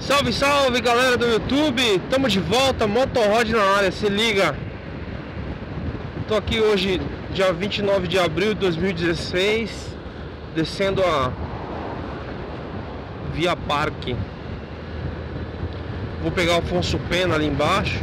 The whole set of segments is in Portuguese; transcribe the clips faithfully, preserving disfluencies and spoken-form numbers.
Salve, salve galera do YouTube, tamo de volta, Motorrod na área, se liga. Tô aqui hoje, dia vinte e nove de abril de dois mil e dezesseis, descendo a Via Parque. Vou pegar o Afonso Pena ali embaixo.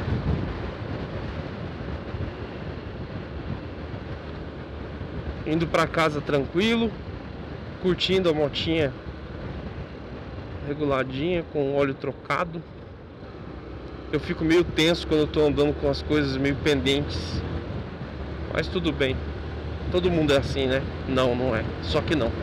Indo pra casa tranquilo, curtindo a motinha reguladinha, com óleo trocado. Eu fico meio tenso quando eu tô andando com as coisas meio pendentes, mas tudo bem. Todo mundo é assim, né? Não, não é. Só que não.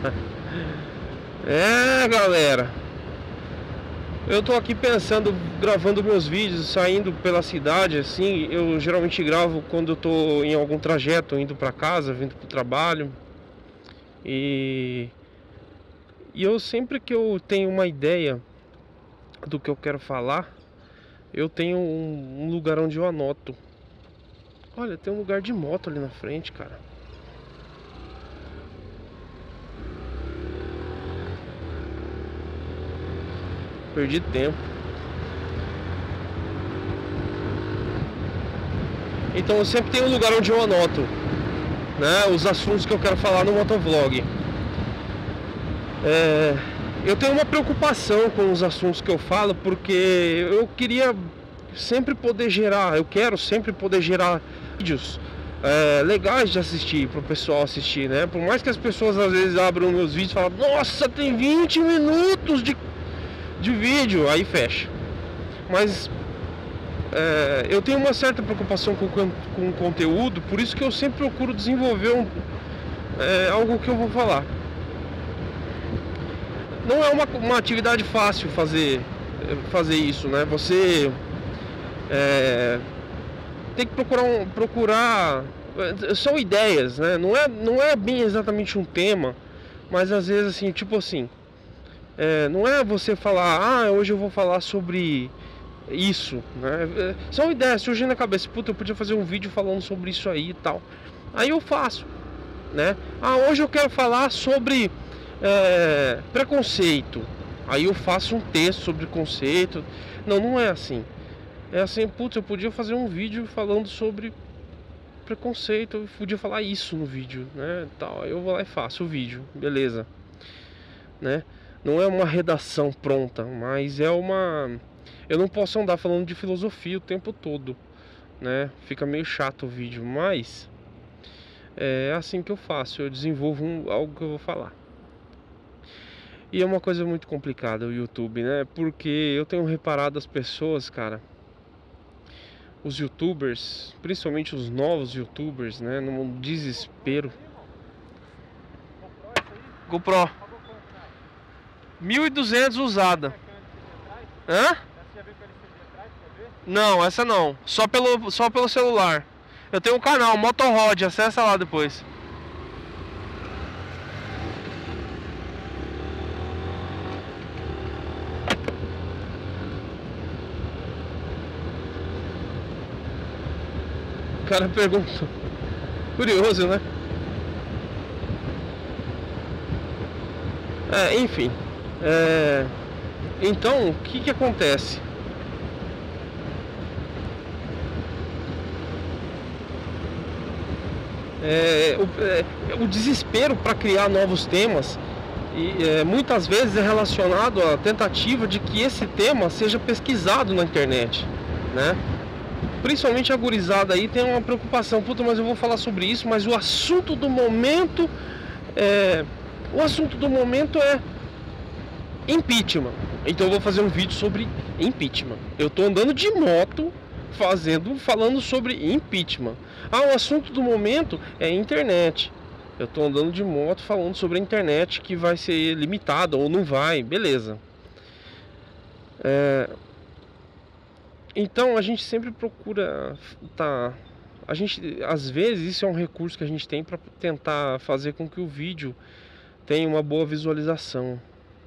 É, galera, eu tô aqui pensando, gravando meus vídeos, saindo pela cidade, assim. Eu geralmente gravo quando eu tô em algum trajeto, indo pra casa, vindo pro trabalho. E... E eu sempre que eu tenho uma ideia do que eu quero falar, eu tenho um, um lugar onde eu anoto. Olha, tem um lugar de moto ali na frente, cara. Perdi tempo. Então eu sempre tenho um lugar onde eu anoto, né, os assuntos que eu quero falar no motovlog. É, eu tenho uma preocupação com os assuntos que eu falo, porque eu queria sempre poder gerar, eu quero sempre poder gerar vídeos é, legais de assistir, para o pessoal assistir, né? Por mais que as pessoas às vezes abram meus vídeos e falam: nossa, tem vinte minutos de, de vídeo, aí fecha. Mas é, eu tenho uma certa preocupação com, com o conteúdo, por isso que eu sempre procuro desenvolver um, é, algo que eu vou falar. Não é uma, uma atividade fácil fazer, fazer isso, né? Você é, tem que procurar, um, procurar... São ideias, né? Não é, não é bem exatamente um tema, mas às vezes assim, tipo assim... É, não é você falar: ah, hoje eu vou falar sobre isso, né? São ideias, surgindo na cabeça. Puta, eu podia fazer um vídeo falando sobre isso aí e tal. Aí eu faço, né? Ah, hoje eu quero falar sobre... É, preconceito. Aí eu faço um texto sobre conceito. Não, não é assim. É assim, putz, eu podia fazer um vídeo falando sobre preconceito. Eu podia falar isso no vídeo, né? Tal. Aí eu vou lá e faço o vídeo, beleza, né? Não é uma redação pronta, mas é uma... Eu não posso andar falando de filosofia o tempo todo, né? Fica meio chato o vídeo, mas é assim que eu faço. Eu desenvolvo um, algo que eu vou falar. E é uma coisa muito complicada o YouTube, né? Porque eu tenho reparado as pessoas, cara, os YouTubers, principalmente os novos YouTubers, né? Num desespero. GoPro mil e duzentos usada. Hã? Não, essa não. Só pelo, só pelo celular. Eu tenho um canal, Motorrod, acessa lá depois. O cara perguntou. Curioso, né? É, enfim. É... Então, o que que acontece? É, o, é, o desespero para criar novos temas, e é, muitas vezes é relacionado à tentativa de que esse tema seja pesquisado na internet, né? Principalmente a gurizada aí tem uma preocupação: puta, mas eu vou falar sobre isso, mas o assunto do momento é... O assunto do momento é impeachment. Então eu vou fazer um vídeo sobre impeachment. Eu tô andando de moto fazendo, falando sobre impeachment. Ah, o assunto do momento é internet. Eu tô andando de moto falando sobre a internet, que vai ser limitada ou não vai, beleza. É... Então a gente sempre procura tá, a gente, às vezes isso é um recurso que a gente tem para tentar fazer com que o vídeo tenha uma boa visualização.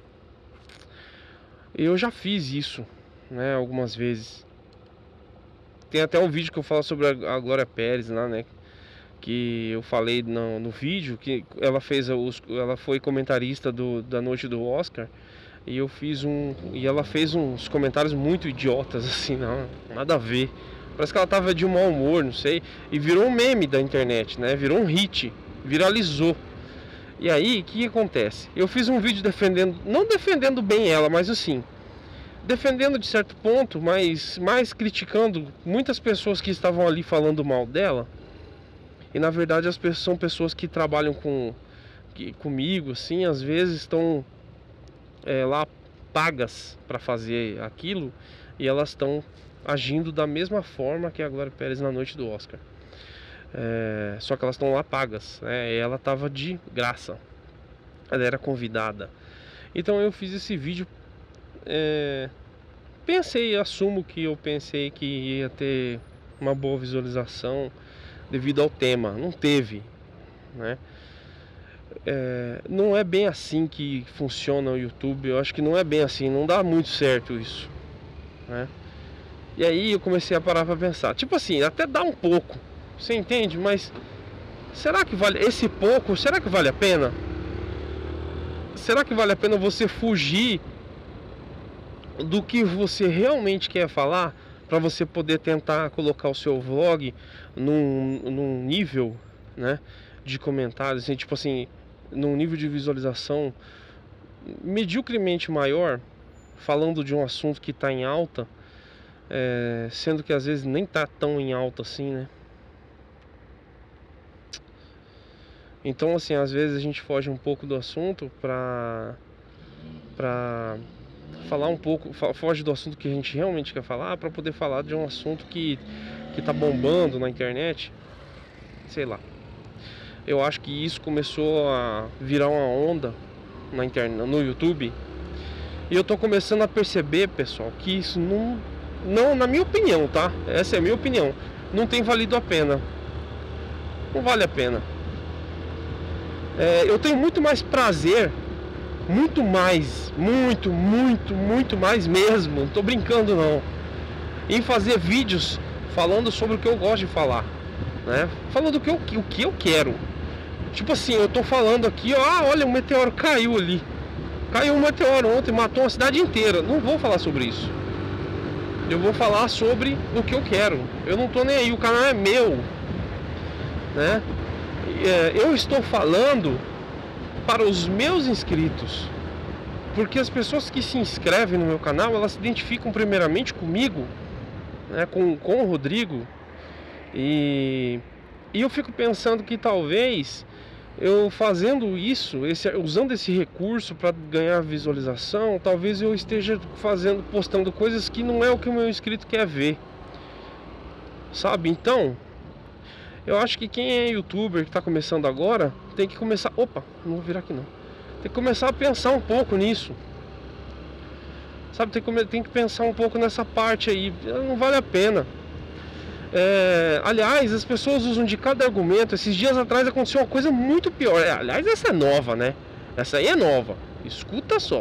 Eu já fiz isso, né, algumas vezes. Tem até um vídeo que eu falo sobre a Glória Pérez lá, né, que eu falei no, no vídeo que ela fez os, ela foi comentarista do, da noite do Oscar. E eu fiz um... E ela fez uns comentários muito idiotas, assim, não, nada a ver. Parece que ela tava de mau humor, não sei. E virou um meme da internet, né? Virou um hit, viralizou. E aí, o que acontece? Eu fiz um vídeo defendendo... Não defendendo bem ela, mas assim... defendendo de certo ponto, mas mais criticando muitas pessoas que estavam ali falando mal dela. E na verdade as pessoas são pessoas que trabalham com que, comigo, assim, às vezes estão é, lá pagas para fazer aquilo e elas estão agindo da mesma forma que a Glória Pérez na noite do Oscar. É, só que elas estão lá pagas, né? E ela estava de graça, ela era convidada. Então eu fiz esse vídeo. É, pensei, assumo que eu pensei que ia ter uma boa visualização devido ao tema, não teve, né? É, não é bem assim que funciona o YouTube, eu acho que não é bem assim, não dá muito certo isso, né? E aí eu comecei a parar para pensar, tipo assim, até dá um pouco, você entende? Mas será que vale esse pouco? Será que vale a pena? Será que vale a pena você fugir do que você realmente quer falar para você poder tentar colocar o seu vlog num, num nível, né, de comentários, assim, tipo assim, num nível de visualização mediocremente maior, falando de um assunto que está em alta, é, sendo que às vezes nem tá tão em alta assim, né? Então, assim, às vezes a gente foge um pouco do assunto para para falar um pouco, foge do assunto que a gente realmente quer falar para poder falar de um assunto que que tá bombando na internet, sei lá. Eu acho que isso começou a virar uma onda na internet, no YouTube. E eu tô começando a perceber, pessoal, que isso não, não, na minha opinião, tá? Essa é a minha opinião. Não tem valido a pena. Não vale a pena. É, eu tenho muito mais prazer, muito mais, muito, muito, muito mais mesmo, não tô brincando não, em fazer vídeos falando sobre o que eu gosto de falar, né? Falando o que eu, o que eu quero. Tipo assim, eu tô falando aqui, ó, ah, olha, um meteoro caiu ali. Caiu um meteoro ontem, matou uma cidade inteira. Não vou falar sobre isso. Eu vou falar sobre o que eu quero. Eu não tô nem aí, o canal é meu, né? Eu estou falando para os meus inscritos, porque as pessoas que se inscrevem no meu canal, elas se identificam primeiramente comigo, né, com, com o Rodrigo, e, e eu fico pensando que talvez eu fazendo isso, esse, usando esse recurso para ganhar visualização, talvez eu esteja fazendo, postando coisas que não é o que o meu inscrito quer ver, sabe? Então eu acho que quem é youtuber que está começando agora tem que começar... Opa, não vou virar aqui não. Tem que começar a pensar um pouco nisso. Sabe, tem que, tem que pensar um pouco nessa parte aí. Não vale a pena. É, aliás, as pessoas usam de cada argumento. Esses dias atrás aconteceu uma coisa muito pior. É, aliás, essa é nova, né? Essa aí é nova. Escuta só.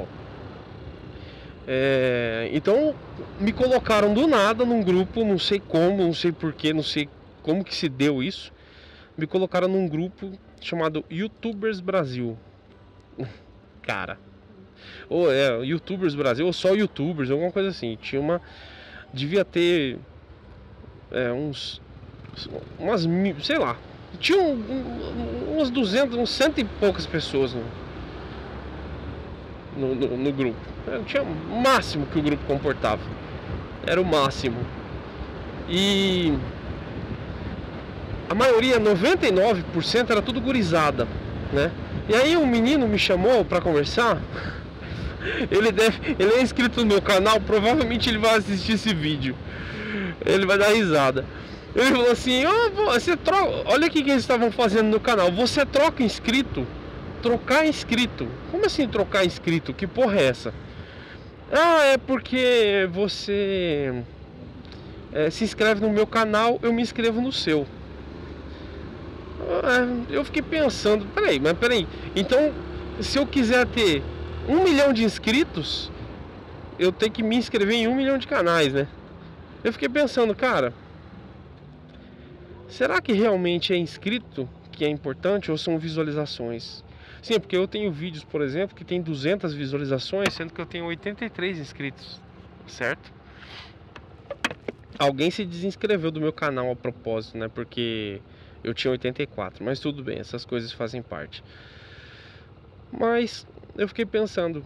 É, então, me colocaram do nada num grupo, não sei como, não sei porquê, não sei como que se deu isso. Me colocaram num grupo chamado YouTubers Brasil. Cara, ou é YouTubers Brasil, ou só YouTubers, alguma coisa assim. Tinha uma, devia ter é, uns, umas mil, sei lá. Tinha um, um, umas duzentas, uns cento e poucas pessoas no, no, no, no grupo. Tinha o máximo que o grupo comportava. Era o máximo. E a maioria, noventa e nove por cento, era tudo gurizada, né? E aí um menino me chamou pra conversar. Ele deve, ele é inscrito no meu canal, provavelmente ele vai assistir esse vídeo. Ele vai dar risada. Ele falou assim: oh, você troca, olha o que eles estavam fazendo no canal. Você troca inscrito? Trocar inscrito? Como assim trocar inscrito? Que porra é essa? Ah, é porque você é, se inscreve no meu canal, eu me inscrevo no seu. Eu fiquei pensando, peraí, mas peraí, então se eu quiser ter um milhão de inscritos, eu tenho que me inscrever em um milhão de canais, né? Eu fiquei pensando, cara, será que realmente é inscrito que é importante ou são visualizações? Sim, porque eu tenho vídeos, por exemplo, que tem duzentas visualizações, sendo que eu tenho oitenta e três inscritos, certo? Alguém se desinscreveu do meu canal a propósito, né? Porque eu tinha oitenta e quatro, mas tudo bem, essas coisas fazem parte. Mas eu fiquei pensando,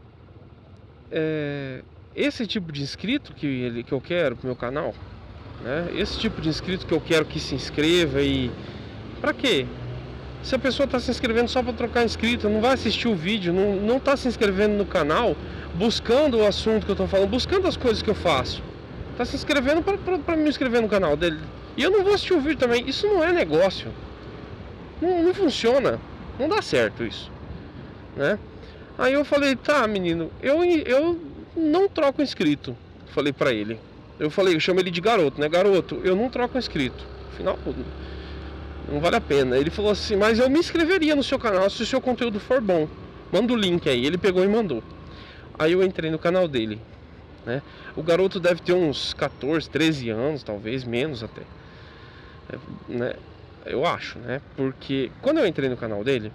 é, esse tipo de inscrito que, ele, que eu quero pro meu canal, né? Esse tipo de inscrito que eu quero que se inscreva e... Pra quê? Se a pessoa está se inscrevendo só para trocar inscrito, não vai assistir o vídeo, não, não tá se inscrevendo no canal, buscando o assunto que eu tô falando, buscando as coisas que eu faço. Tá se inscrevendo para me inscrever no canal dele. E eu não vou assistir o vídeo também. Isso não é negócio. Não, não funciona. Não dá certo isso, né? Aí eu falei, tá, menino, eu, eu não troco inscrito. Falei pra ele. Eu falei, eu chamo ele de garoto, né? Garoto, eu não troco inscrito. Afinal, não vale a pena. Ele falou assim, mas eu me inscreveria no seu canal se o seu conteúdo for bom. Manda o link aí. Ele pegou e mandou. Aí eu entrei no canal dele, né? O garoto deve ter uns quatorze, treze anos, talvez, menos até, é, né? Eu acho, né? Porque quando eu entrei no canal dele,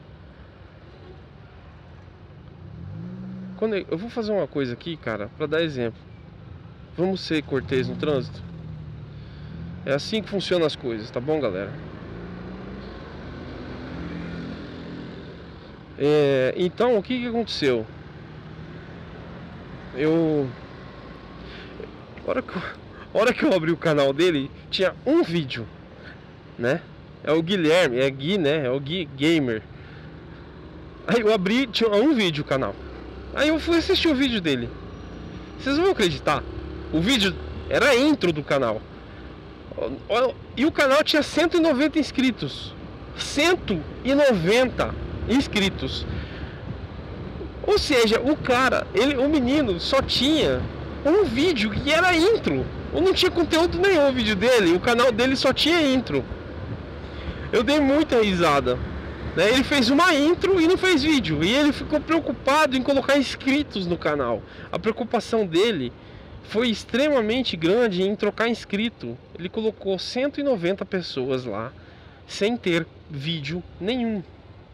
quando eu, eu vou fazer uma coisa aqui, cara, pra dar exemplo. Vamos ser cortês no trânsito. É assim que funcionam as coisas, tá bom, galera? É, então, o que que aconteceu? Eu... A hora que eu, a hora que eu abri o canal dele, tinha um vídeo, né? É o Guilherme, é Gui, né? É o Gui Gamer. Aí eu abri, tinha um vídeo o canal. Aí eu fui assistir o vídeo dele. Vocês vão acreditar? O vídeo era a intro do canal. E o canal tinha cento e noventa inscritos. cento e noventa inscritos. Ou seja, o cara, ele, o menino só tinha um vídeo que era intro. Eu não tinha conteúdo nenhum o vídeo dele. O canal dele só tinha intro. Eu dei muita risada, né? Ele fez uma intro e não fez vídeo. E ele ficou preocupado em colocar inscritos no canal. A preocupação dele foi extremamente grande em trocar inscrito. Ele colocou cento e noventa pessoas lá, sem ter vídeo nenhum,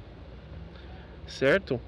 certo?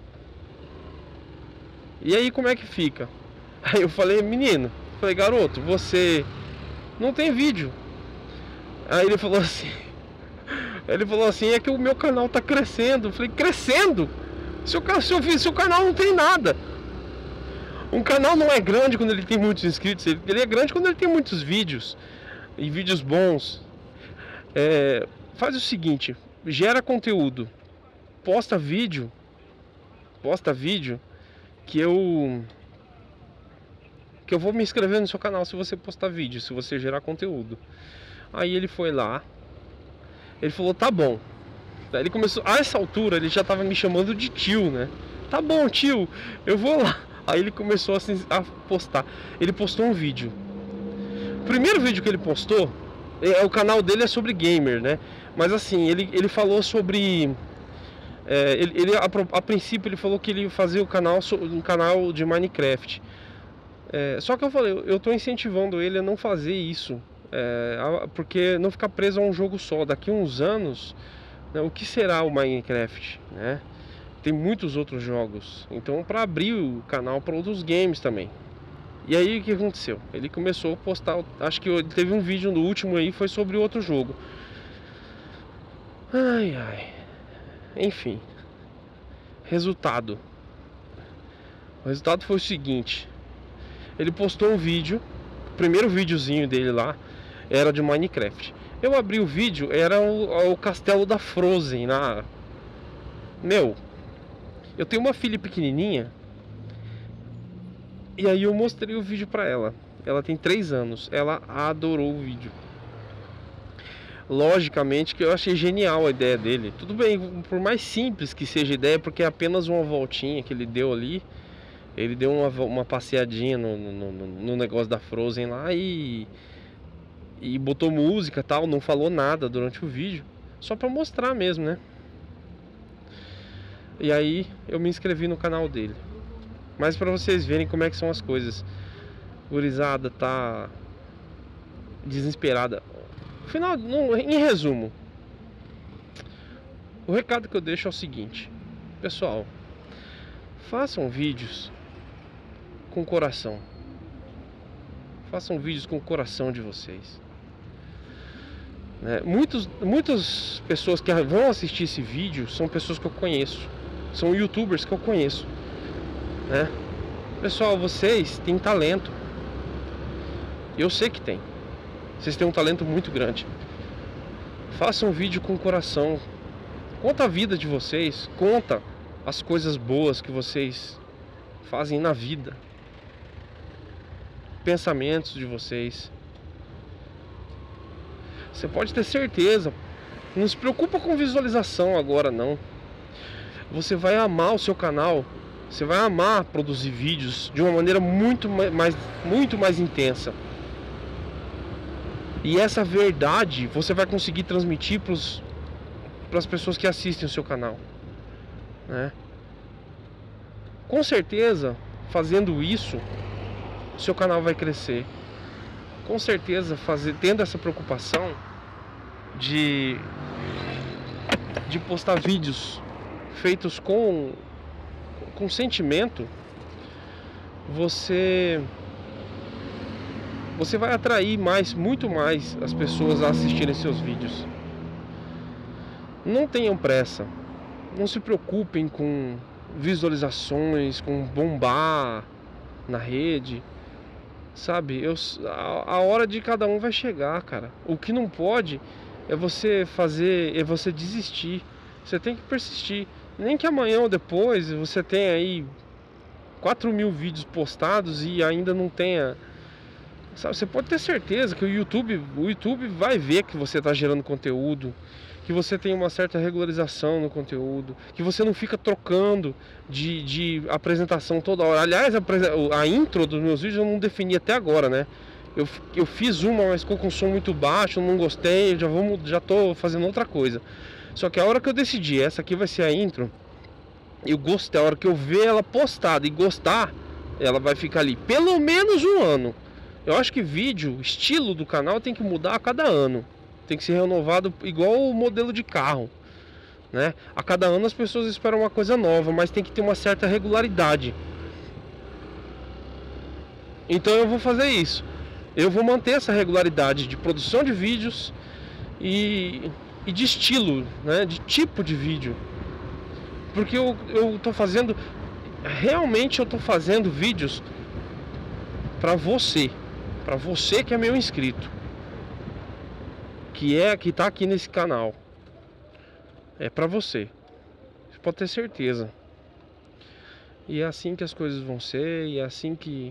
E aí como é que fica? Aí eu falei, menino, falei, garoto, você não tem vídeo. Aí ele falou assim, ele falou assim, é que o meu canal tá crescendo. Eu falei, crescendo? Seu, seu, seu canal não tem nada. Um canal não é grande quando ele tem muitos inscritos. Ele é grande quando ele tem muitos vídeos. E vídeos bons. É, faz o seguinte, gera conteúdo, posta vídeo, posta vídeo que eu que eu vou me inscrever no seu canal se você postar vídeo, se você gerar conteúdo. Aí ele foi lá, ele falou, tá bom. Daí ele começou, a essa altura ele já tava me chamando de tio, né? Tá bom, tio, eu vou lá. Aí ele começou assim, a postar. Ele postou um vídeo. O primeiro vídeo que ele postou, é, o canal dele é sobre gamer, né? Mas assim, ele, ele falou sobre... É, ele, ele a, a princípio ele falou que ele ia fazer o canal, um canal de Minecraft. É, só que eu falei, eu tô incentivando ele a não fazer isso. É, porque não ficar preso a um jogo só. Daqui a uns anos, né, o que será o Minecraft, né? Tem muitos outros jogos. Então, para abrir o canal para outros games também. E aí o que aconteceu? Ele começou a postar, acho que teve um vídeo no último aí, foi sobre outro jogo. Ai, ai. Enfim. Resultado. O resultado foi o seguinte. Ele postou um vídeo, o primeiro videozinho dele lá era de Minecraft. Eu abri o vídeo, era o, o castelo da Frozen na... Meu, eu tenho uma filha pequenininha. E aí eu mostrei o vídeo pra ela. Ela tem três anos. Ela adorou o vídeo. Logicamente que eu achei genial a ideia dele. Tudo bem, por mais simples que seja a ideia, porque é apenas uma voltinha que ele deu ali. Ele deu uma, uma passeadinha no, no, no negócio da Frozen lá e... E botou música e tal, não falou nada durante o vídeo. Só pra mostrar mesmo, né? E aí eu me inscrevi no canal dele. Mas pra vocês verem como é que são as coisas. Gurizada tá desesperada. Final, no, em resumo, o recado que eu deixo é o seguinte. Pessoal, façam vídeos com coração. Façam vídeos com o coração de vocês. Né? Muitos, muitas pessoas que vão assistir esse vídeo são pessoas que eu conheço. São youtubers que eu conheço. Né? Pessoal, vocês têm talento. Eu sei que tem. Vocês têm um talento muito grande. Façam um vídeo com o coração. Conta a vida de vocês. Conta as coisas boas que vocês fazem na vida. Pensamentos de vocês. Você pode ter certeza. Não se preocupa com visualização agora não. Você vai amar o seu canal. Você vai amar produzir vídeos de uma maneira muito mais, muito mais intensa. E essa verdade você vai conseguir transmitir para as pessoas que assistem o seu canal, né? Com certeza, fazendo isso, o seu canal vai crescer. Com certeza, fazer, tendo essa preocupação de, de postar vídeos feitos com, com sentimento, você... Você vai atrair mais, muito mais as pessoas a assistirem seus vídeos. Não tenham pressa. Não se preocupem com visualizações, com bombar na rede. Sabe, eu, a, a hora de cada um vai chegar, cara. O que não pode é você fazer, é você desistir. Você tem que persistir. Nem que amanhã ou depois você tenha aí quatro mil vídeos postados e ainda não tenha... Sabe, você pode ter certeza que o YouTube, o YouTube vai ver que você está gerando conteúdo, que você tem uma certa regularização no conteúdo, que você não fica trocando de, de apresentação toda hora. Aliás, a, a intro dos meus vídeos eu não defini até agora, né? Eu, eu fiz uma, mas ficou com som muito baixo, não gostei, já vamos, já tô fazendo outra coisa. Só que a hora que eu decidi, essa aqui vai ser a intro, eu gostei, a hora que eu ver ela postada e gostar, ela vai ficar ali pelo menos um ano. Eu acho que vídeo, estilo do canal tem que mudar a cada ano. Tem que ser renovado igual o modelo de carro, né? A cada ano as pessoas esperam uma coisa nova, mas tem que ter uma certa regularidade. Então eu vou fazer isso. Eu vou manter essa regularidade de produção de vídeos e, e de estilo, né? De tipo de vídeo. Porque eu, eu tô fazendo... Realmente eu tô fazendo vídeos para você. Para você que é meu inscrito, que é que tá aqui nesse canal, é para você. Você pode ter certeza. E é assim que as coisas vão ser, e é assim que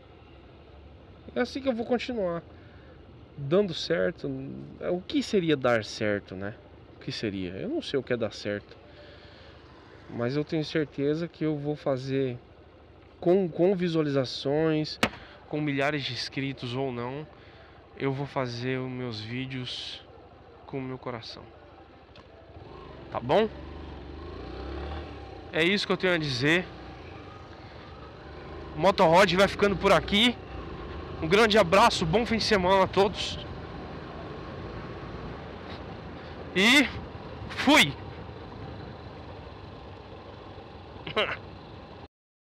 é assim que eu vou continuar dando certo. O que seria dar certo, né? O que seria? Eu não sei o que é dar certo, mas eu tenho certeza que eu vou fazer com com visualizações, com milhares de inscritos ou não, eu vou fazer os meus vídeos com o meu coração. Tá bom? É isso que eu tenho a dizer. Motorrod vai ficando por aqui. Um grande abraço, bom fim de semana a todos. E fui!